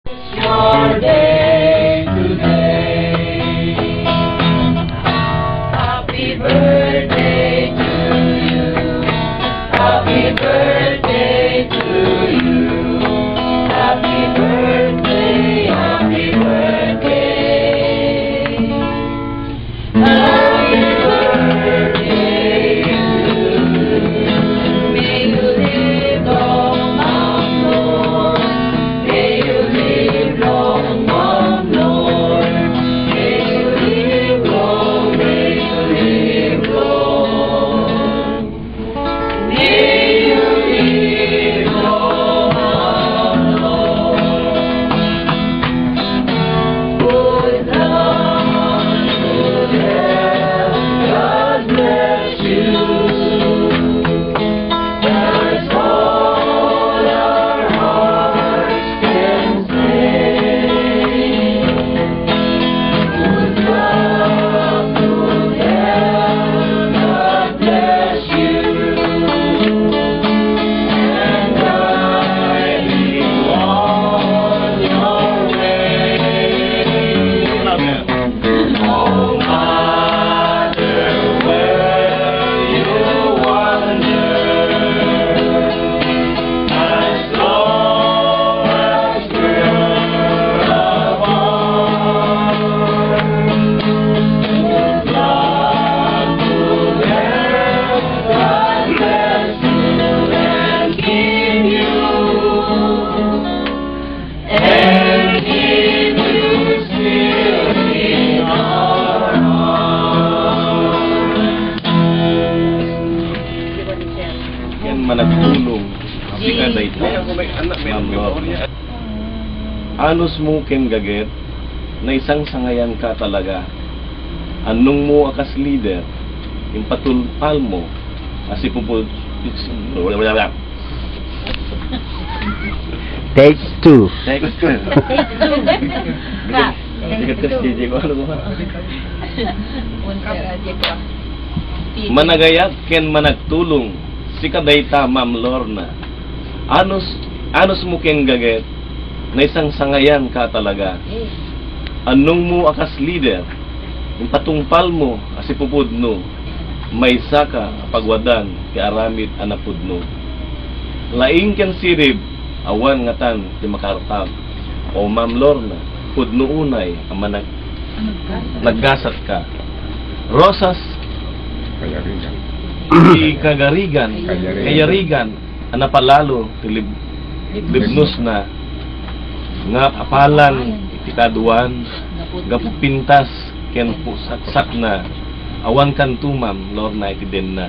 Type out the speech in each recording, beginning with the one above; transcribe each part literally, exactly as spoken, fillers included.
Your day today. Happy birthday to you. Happy birthday to you. Happy birthday, happy birthday. Happy birthday to you. May you live long, long, Lord. May you live long, long, Lord. May you live long, may you live long. May you live long, Lord. Good luck, good health, God bless you. That's all our hearts can say. Good luck, good health, God bless you. And guide you on your way. No matter where you wander, as long as we're apart. Good luck, good health, God bless you and keep you, and keep you still in our hearts. Yan managtulong si kadayta. Anos mo ken gaget na isang sangayan ka talaga. Anong mo akas leader, impatulpal mo, asipupul... Take two. Take two. Managayat ken managtulong si kadayta Ma'am Lorna. Anos anos mo ken gaget na isang sangayan ka talaga. Anong mo akas leader, impatungpal mo asipupudno, may saka pagwadan ti aramid anapudno. Laing ken sirib awan ngatan ti makartab. O Ma'am Lorna, pudno unay ang manag naggasat ka. Rosas di kagarigan, kayarigan, anapalalo ti lib, libnos na nga apalan iti kaduan, gapupintas ken pusaksak na awan kantumam Lorna iti den na.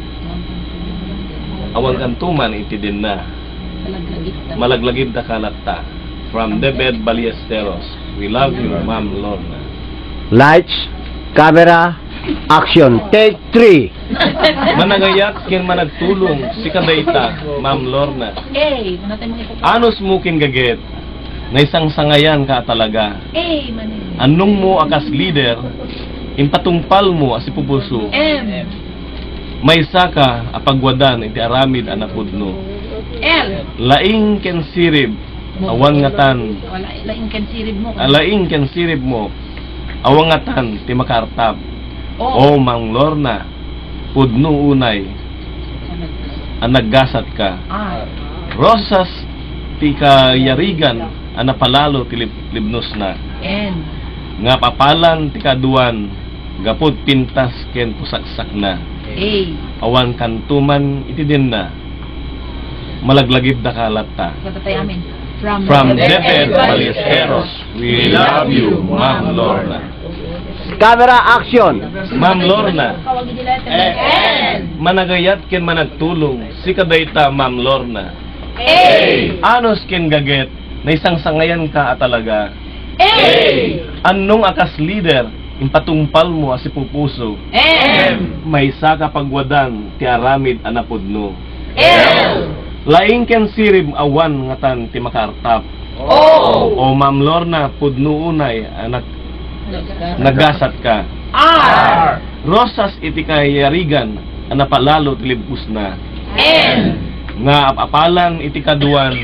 Awan kantuman iti den na. Malaglagid da kalata. From the bed Ballesteros. We love you, Ma'am Lorna. Lights, camera, action. Take three. Managayat ken managtulong si kadayta Ma'am Lorna. Eh, natin mga ipapagawa. Anos mo ken gaget na isang sangayan ka talaga. Eh, manin. Anong mo akas leader, impatungpal mo asipupuso, M. may saka apagwadan iti aramid anapudno. L. Laing ken sirib awan ngatan, Wala, laing kansirib mo. laing ken sirib mo awan ngatan ti makartab. O Oh. Ma'am Lorna, pudno unay ang naggasat ka. Ah. Rosas ti kayarigan anapalalo ti lib- libnos na. N. Nga papalan ti kaduan gapud pintas ken pusaksak na. A. Awan kantuman iti din na. Malaglagid da kalata. Katatay amin. From, From Deped Ballesteros, we love you, Ma'am Lorna. Camera, action. Ma'am Lorna, Kawagin nila ito. N. managayat ken managtulong si kadayta Ma'am Lorna. A. Anos ken gaget na isang sangayan ka talaga. A. Anong akas leader, impatungpal mo asipupuso, M. may saka pagwadan ti aramid anapudno. L. Laing ken sirib awan ngatan ti makartap. O. O Ma'am Lorna, pudno unay anak nagasat ka. R. Rosas iti kayarigan anapalalo ti libus na. N. Nga apalan iti kaduan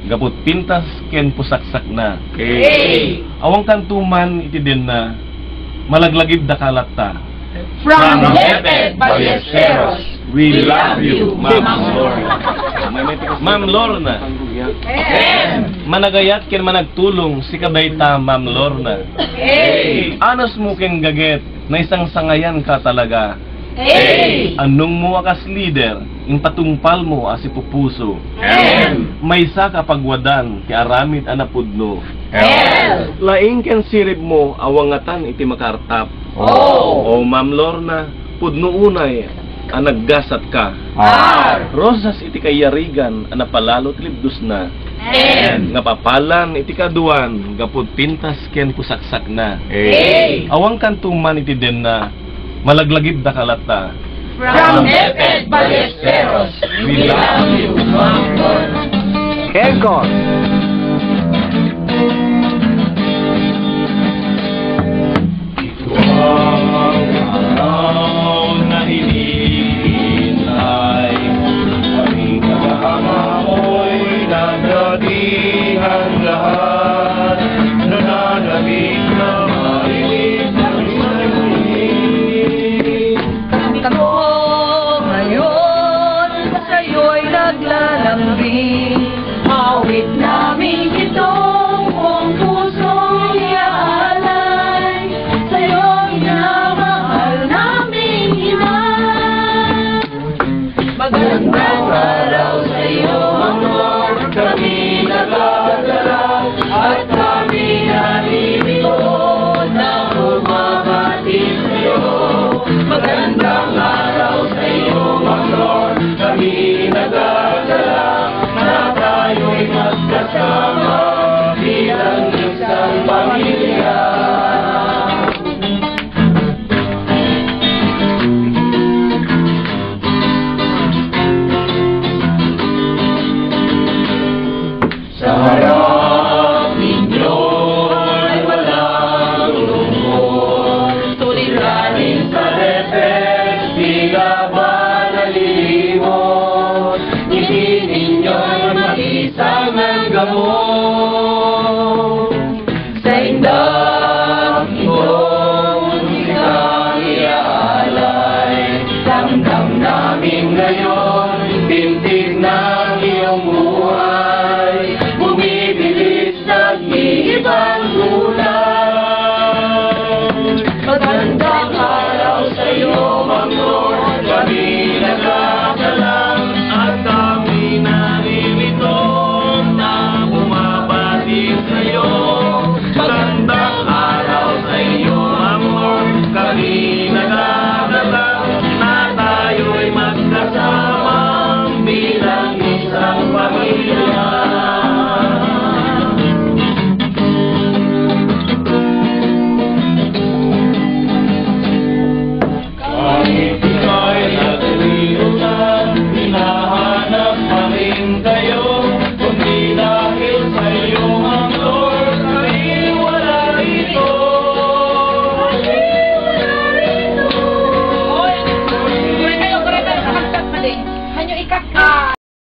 gapot pintas ken pusaksak na. A. Awang kantuman iti din na malaglagib da kalata. From Jepet Ballesteros, We love you, Ma'am Lorna. Ma'am Lorna, M. managayat ken managtulong si kadayta Ma'am Lorna. A. Anos mo ken gaget na isang sangayan ka talaga. A. Anong mo akas leader, ing patungpal mo as ipupuso. M. May sa kapagwadan, ti aramid anapudno. L. Laing ken sirib mo, awangatan iti makartap. O. O Ma'am Lorna, pudno unay, anaggasat ka. R. Rosas iti kayarigan, anapalalo libdos na. M. Nga papalan iti kaduan, gapod pintas ken pusaksak na. A. Awang kantuman iti den na, malaglagib da kalata. From Jepet Ballesteros, we love you, Ma'am Lorna. Encore.